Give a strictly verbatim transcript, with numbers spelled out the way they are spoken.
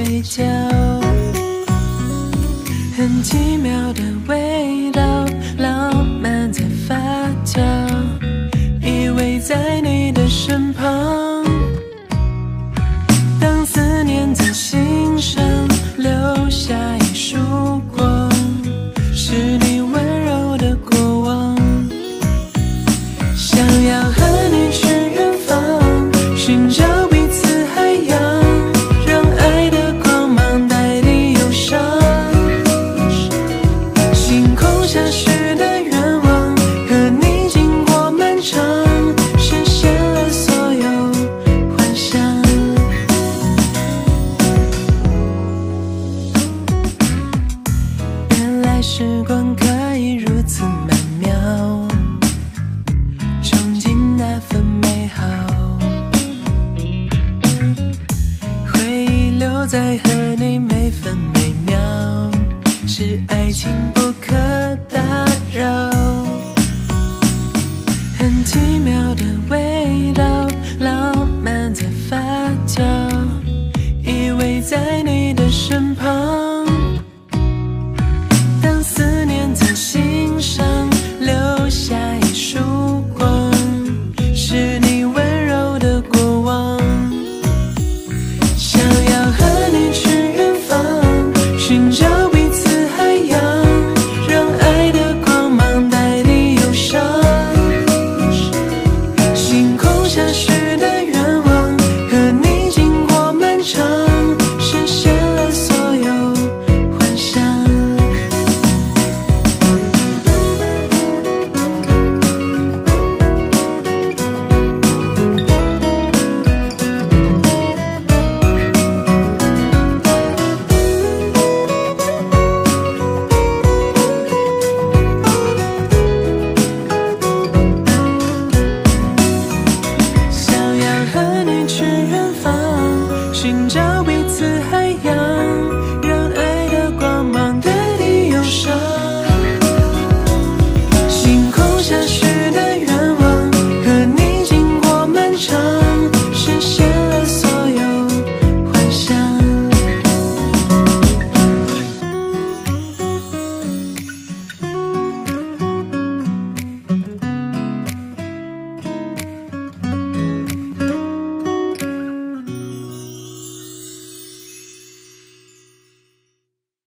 嘴角，很奇妙的味道，浪漫在发酵，依偎在你的身旁。当思念在心上留下一束光，是你温柔的过往。想要和你去远方，寻找彼此海洋，让爱的光芒代替忧伤。星空下许的愿望，和你经过漫长，实现了所有幻想。原来时光可以如此曼妙，憧憬那份美好，回忆留在和你每分每秒，是爱情不可打扰，很奇妙的